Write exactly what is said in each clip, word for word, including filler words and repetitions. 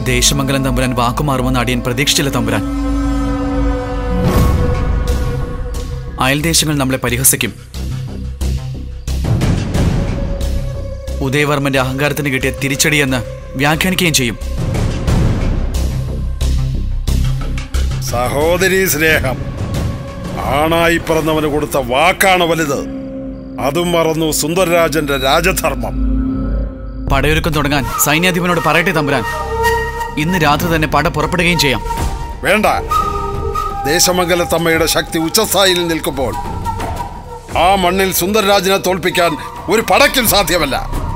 ദേശമംഗലം തമ്പുരാൻ വാക്കുമാറുമെന്ന് അടിയൻ പ്രതീക്ഷിച്ചില്ല തമ്പുരാൻ. അയൽദേശങ്ങൾ നമ്മളെ പരിഹസിക്കും. ഉദയവർമ്മന്റെ അഹങ്കാരത്തിന് കിട്ടിയ തിരിച്ചടിയെന്ന് വ്യാഖ്യാനിക്കുകയും ചെയ്യും. സഹോദരീ സ്നേഹം ആണായി പിറന്നവന് കൊടുത്ത വാക്കാണ് വലുത്. അതും മറന്നു സുന്ദരരാജന്റെ രാജധർമ്മം. പടയൊരുക്കം തുടങ്ങാൻ സൈന്യാധിപനോട് പറയട്ടെ തമ്പുരാൻ. ഇന്ന് രാത്രി തന്നെ പട പുറപ്പെടുകയും ചെയ്യാം. വേണ്ട. ദേശമംഗലത്തമ്മയുടെ ശക്തി ഉച്ചസ്ഥായിയിൽ നിൽക്കുമ്പോൾ ആ മണ്ണിൽ സുന്ദരരാജനെ തോൽപ്പിക്കാൻ ഒരു പടയ്ക്കും സാധ്യമല്ല.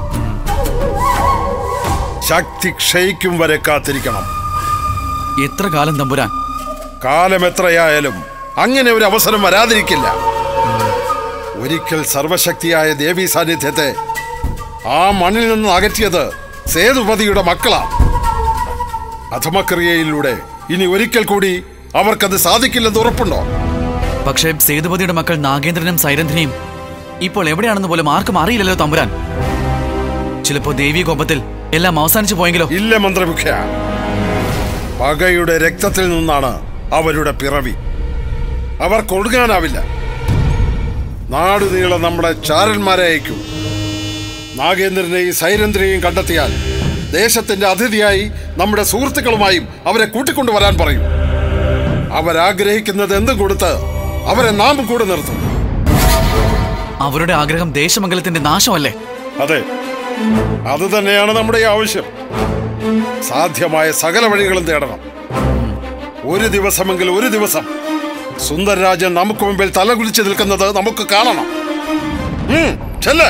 ശക്തി ക്ഷയിക്കും വരെ കാത്തിരിക്കണം. എത്ര കാലം തമ്പുരാൻ? കാലം എത്രയായാലും അങ്ങനെ ഒരു അവസരം വരാതിരിക്കില്ല. ഒരിക്കൽ സർവശക്തിയായ ദേവീ സാന്നിധ്യത്തെ ആ മണ്ണിൽ നിന്ന് അകറ്റിയത് സേതുപതിയുടെ മക്കളാണ്. അധമക്രിയയിലൂടെ ഇനി ഒരിക്കൽ കൂടി അവർക്കത് സാധിക്കില്ലെന്ന് ഉറപ്പുണ്ടോ? പക്ഷേ സേതുപതിയുടെ മക്കൾ നാഗേന്ദ്രനും സൈരന്ധ്രയും ഇപ്പോൾ എവിടെയാണെന്ന് പോലും ആർക്കും അറിയില്ലല്ലോ തമ്പുരാൻ. ചിലപ്പോ ദേവീ കോപത്തിൽ എല്ലാം അവസാനിച്ചു പോയെങ്കിലോ? ഇല്ല മന്ത്രമുഖ്യ. പകയുടെ രക്തത്തിൽ നിന്നാണ് അവരുടെ പിറവി. അവർ കൊടുക്കാനാവില്ല. നാടുനീളെ നമ്മുടെ ചാരന്മാരെ അയക്കൂ. നാഗേന്ദ്രനെയും സൈരന്ധ്രയെയും കണ്ടെത്തിയാൽ ദേശത്തിന്റെ അതിഥിയായി നമ്മുടെ സുഹൃത്തുക്കളുമായും അവരെ കൂട്ടിക്കൊണ്ടുവരാൻ പറയും. അവരാഗ്രഹിക്കുന്നത് എന്തും കൊടുത്ത് അവരെ നാം കൂടെ നിർത്തും. അവരുടെ ആഗ്രഹം ദേശമംഗലത്തിന്റെ നാശമല്ലേ? അതെ, അത് തന്നെയാണ് നമ്മുടെ ആവശ്യം. സാധ്യമായ സകല വഴികളും തേടണം. ഒരു ദിവസമെങ്കിൽ ഒരു ദിവസം സുന്ദരരാജൻ നമുക്ക് മുമ്പിൽ തലകുലിച്ച് നിൽക്കുന്നത് നമുക്ക് കാണണം. ചെല്ലേ.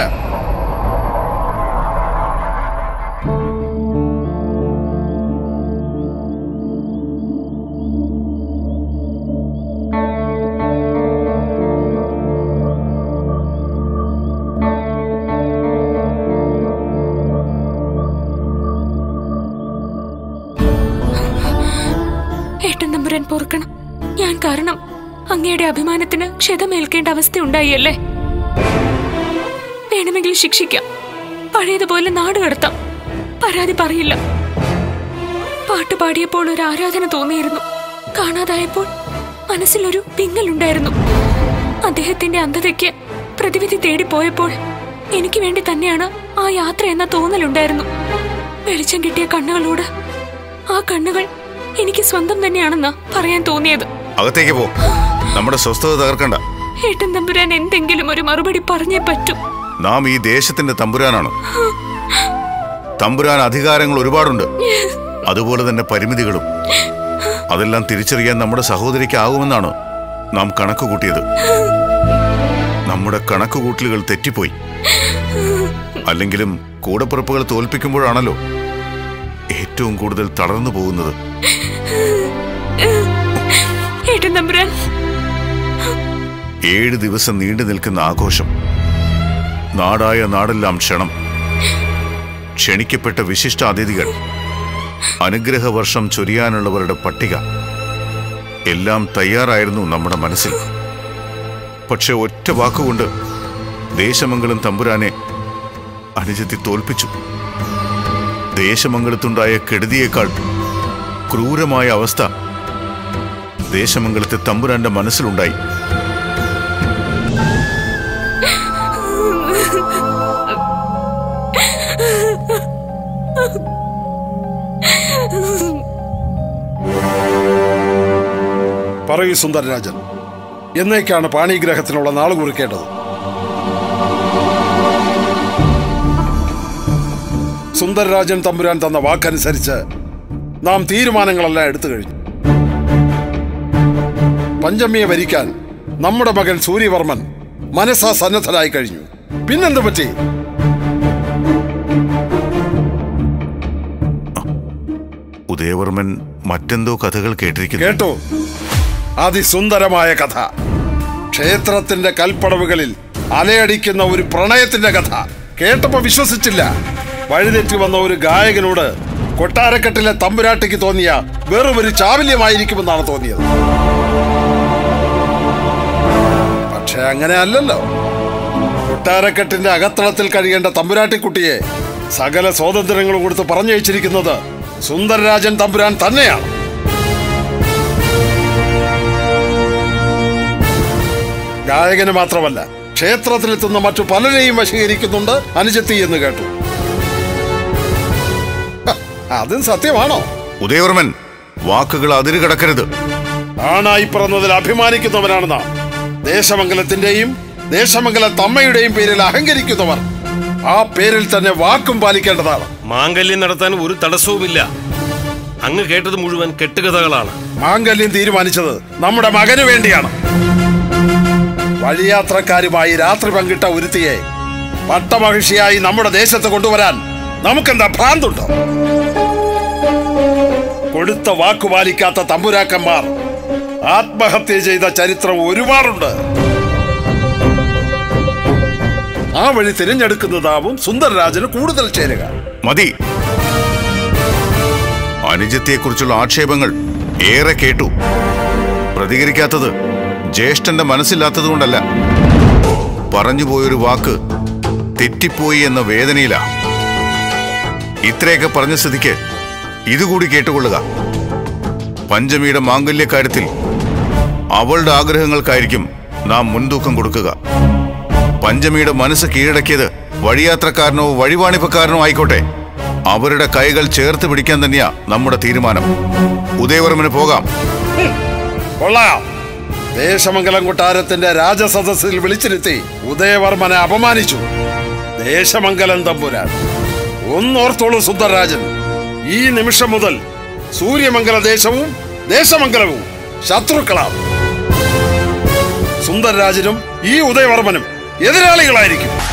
പൊറുക്കണം. ഞാൻ കാരണം അങ്ങയുടെ അഭിമാനത്തിന് ക്ഷതമേൽക്കേണ്ട അവസ്ഥയുണ്ടായല്ലേ? വേണമെങ്കിൽ ശിക്ഷിക്കാം. പഴയതുപോലെ നാട് കടത്താം. പരാതി പറയില്ല. പാട്ട് പാടിയപ്പോൾ ഒരു ആരാധന തോന്നിയിരുന്നു. കാണാതായപ്പോൾ മനസ്സിലൊരു പിങ്ങലുണ്ടായിരുന്നു. അദ്ദേഹത്തിന്റെ അന്ധതയ്ക്ക് പ്രതിവിധി തേടിപ്പോയപ്പോൾ എനിക്ക് വേണ്ടി തന്നെയാണ് ആ യാത്ര എന്ന തോന്നലുണ്ടായിരുന്നു. വെളിച്ചം കിട്ടിയ കണ്ണുകളോട് ആ കണ്ണുകൾ എനിക്ക് സ്വന്തം തന്നെയാണെന്ന് പറയാൻ തോന്നിയത്. അകത്തേക്ക് പോ. നമ്മുടെ സ്വസ്ഥത തകർക്കണ്ട. ഏട്ടൻ തമ്പുരാൻ എന്തെങ്കിലും ഒരു മറുപടി പറഞ്ഞേ പറ്റൂ. നാം ഈ ദേശത്തിന്റെ തമ്പുരാനാണ്. തമ്പുരാൻ അധികാരങ്ങൾ ഒരുപാടുണ്ട്, അതുപോലെ തന്നെ പരിമിതികളും. അതെല്ലാം തിരിച്ചറിയാൻ നമ്മുടെ സഹോദരിക്ക് ആകുമെന്നാണ് നാം കണക്ക് കൂട്ടിയത്. നമ്മുടെ കണക്കുകൂട്ടലുകൾ തെറ്റിപ്പോയി. അല്ലെങ്കിലും കൂടപ്പിറപ്പുകൾ തോൽപ്പിക്കുമ്പോഴാണല്ലോ ഏറ്റവും കൂടുതൽ തളർന്നു പോകുന്നത്. ഏഴ് ദിവസം നീണ്ടു നിൽക്കുന്ന ആഘോഷം, നാടായ നാടെല്ലാം ക്ഷണം, ക്ഷണിക്കപ്പെട്ട വിശിഷ്ട അതിഥികൾ, അനുഗ്രഹവർഷം ചൊരിയാനുള്ളവരുടെ പട്ടിക എല്ലാം തയ്യാറായിരുന്നു നമ്മുടെ മനസ്സിൽ. പക്ഷെ ഒറ്റ വാക്കുകൊണ്ട് ദേശമംഗലം തമ്പുരാനെ അനുജത്തി തോൽപ്പിച്ചു. ദേശമംഗലത്തുണ്ടായ കെടുതിയേക്കാൾ ക്രൂരമായ അവസ്ഥ ദേശമംഗലത്തെ തമ്പുരാന്റെ മനസ്സിലുണ്ടായി. പറയൂ സുന്ദരരാജൻ, എന്നേക്കാണ് പാണിഗ്രഹത്തിനുള്ള നാള് കുറിക്കേണ്ടത്? സുന്ദരരാജൻ തമ്പുരാൻ തന്ന വാക്കനുസരിച്ച് നാം തീരുമാനങ്ങളെല്ലാം എടുത്തു കഴിഞ്ഞു. പഞ്ചമിയെ ഭരിക്കാൻ നമ്മുടെ മകൻ സൂര്യവർമ്മൻ മനസ്സാ സന്നദ്ധനായി കഴിഞ്ഞു. പിന്നെന്ത് പറ്റി? ഉദയവർമ്മൻ മറ്റെന്തോ കഥകൾ കേട്ടിരിക്കുന്നു. കേട്ടോ? അതിസുന്ദരമായ കഥ. ക്ഷേത്രത്തിന്റെ കൽപ്പടവുകളിൽ അലയടിക്കുന്ന ഒരു പ്രണയത്തിന്റെ കഥ. കേട്ടപ്പോ വിശ്വസിച്ചില്ല. വഴിതെറ്റി വന്ന ഒരു ഗായകനോട് കൊട്ടാരക്കെട്ടിലെ തമ്പുരാട്ടിക്ക് തോന്നിയ വെറും ഒരു ചാവല്യമായിരിക്കുമെന്നാണ് തോന്നിയത്. പക്ഷെ അങ്ങനെ അല്ലല്ലോ. കൊട്ടാരക്കെട്ടിന്റെ അകത്തളത്തിൽ കഴിയേണ്ട തമ്പുരാട്ടിക്കുട്ടിയെ സകല സ്വാതന്ത്ര്യങ്ങളും കൊടുത്ത് പറഞ്ഞയച്ചിരിക്കുന്നത് സുന്ദരരാജൻ തമ്പുരാൻ തന്നെയാണ്. ഗായകന് മാത്രമല്ല, ക്ഷേത്രത്തിലെത്തുന്ന മറ്റു പലരെയും വശീകരിക്കുന്നുണ്ട് അനുജത്തി എന്ന് കേട്ടു. അതും സത്യമാണോ? ഉദയവർമ്മൻ, വാക്കുകൾ അതിര് കടക്കരുത്. ആണായി പിറന്നതിൽ അഭിമാനിക്കുന്നവരാണ് നാം. ദേശമംഗലത്തിന്റെയും ദേശമംഗല തമ്മയുടെയും പേരിൽ അഹങ്കരിക്കുന്നവർ ആ പേരിൽ തന്നെ വാക്കും പാലിക്കേണ്ടതാണ്. മാംഗല്യം നടത്താൻ ഒരു തടസ്സവുമില്ല. അങ്ങ് കേട്ടത് മുഴുവൻ കെട്ടുകഥകളാണ്. മാംഗല്യം തീരുമാനിച്ചത് നമ്മുടെ മകന് വേണ്ടിയാണ്. വഴിയാത്രക്കാരുമായി രാത്രി പങ്കിട്ട ഒരുത്തിയെ പട്ടമഹിഷിയായി നമ്മുടെ ദേശത്ത് കൊണ്ടുവരാൻ നമുക്കെന്താ ഭ്രാന്തുണ്ടോ? കൊടുത്ത വാക്കു പാലിക്കാത്ത തമ്പുരാക്കന്മാർ ആത്മഹത്യ ചെയ്ത ചരിത്രം ഒരുപാടുണ്ട്. ആ വഴി തിരഞ്ഞെടുക്കുന്നതാവും സുന്ദരരാജന് കൂടുതൽ ചേരുക. മതി. അനുജത്തെക്കുറിച്ചുള്ള ആക്ഷേപങ്ങൾ ഏറെ കേട്ടു. പ്രതികരിക്കാത്തത് ജ്യേഷ്ഠന്റെ മനസ്സില്ലാത്തതുകൊണ്ടല്ല, പറഞ്ഞുപോയൊരു വാക്ക് തെറ്റിപ്പോയി എന്ന വേദനയില. ഇത്രയൊക്കെ പറഞ്ഞ സ്ഥിതിക്ക് ഇതുകൂടി കേട്ടുകൊള്ളുക. പഞ്ചമിയുടെ മാംഗല്യക്കാര്യത്തിൽ അവളുടെ ആഗ്രഹങ്ങൾക്കായിരിക്കും നാം മുൻതൂക്കം കൊടുക്കുക. പഞ്ചമിയുടെ മനസ്സ് കീഴടക്കിയത് വഴിയാത്രക്കാരനോ വഴിവാണിപ്പക്കാരനോ ആയിക്കോട്ടെ, അവരുടെ കൈകൾ ചേർത്ത് പിടിക്കാൻ തന്നെയാ നമ്മുടെ തീരുമാനം. ഉദയവർമ്മന് പോകാം. കൊള്ളാം. ദേശമംഗലം കൊട്ടാരത്തിന്റെ രാജസദസ്സിൽ വിളിച്ചിരുത്തി ഉദയവർമ്മനെ അപമാനിച്ചു ദേശമംഗലം തമ്പുരാൻ. ഒന്നോർത്തോളൂ സുന്ദരരാജൻ, ഈ നിമിഷം മുതൽ സൂര്യമംഗല ദേശവും ദേശമംഗലവും ശത്രുക്കളാണ്. സുന്ദരരാജനും ഈ ഉദയവർമ്മനും എതിരാളികളായിരിക്കും.